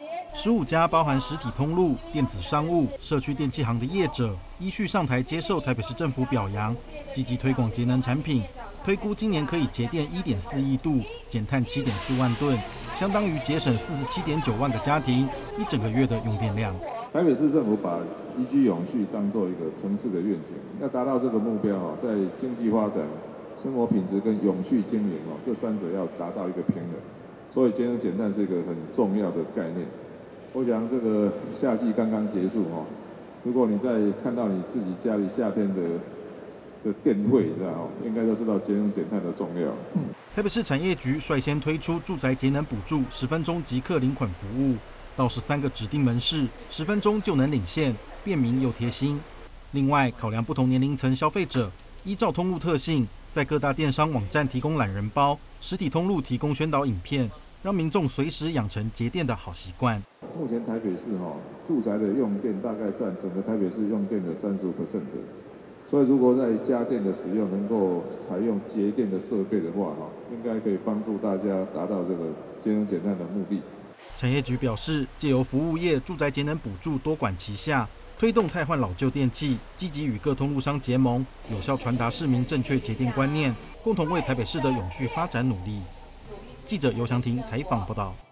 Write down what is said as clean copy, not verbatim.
15家包含实体通路、电子商务、社区电器行的业者，依序上台接受台北市政府表扬，积极推广节能产品。推估今年可以节电1.4亿度，减碳7.4万吨，相当于节省47.9万个家庭一整个月的用电量。 台北市政府把宜居永续当作一个城市的愿景，要达到这个目标在经济发展、生活品质跟永续经营这三者要达到一个平衡。所以节能减碳是一个很重要的概念。我想这个夏季刚刚结束如果你在看到你自己家里夏天的电费，应该都知道节能减碳的重要。 台北市产业局率先推出住宅节能补助10分钟即刻领款服务，到13个指定门市，10分钟就能领现，便民又贴心。另外，考量不同年龄层消费者，依照通路特性，在各大电商网站提供懒人包，实体通路提供宣导影片，让民众随时养成节电的好习惯。 目前台北市住宅的用电大概占整个台北市用电的35%。所以，如果在家电的使用能够采用节电的设备的话，应该可以帮助大家达到这个节能减碳的目的。 产业局表示，借由服务业住宅节能补助多管齐下，推动汰换老旧电器，积极与各通路商结盟，有效传达市民正确节电观念，共同为台北市的永续发展努力。记者尤祥廷采访报道。